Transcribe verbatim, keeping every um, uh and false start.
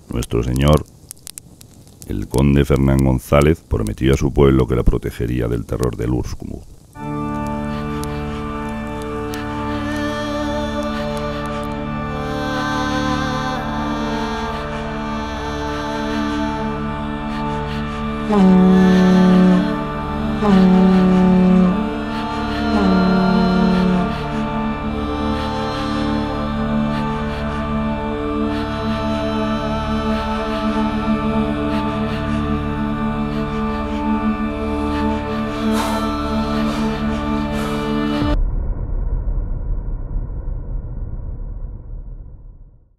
Nuestro señor, el conde Fernán González, prometió a su pueblo que la protegería del terror del Urscumur. Mm-hmm.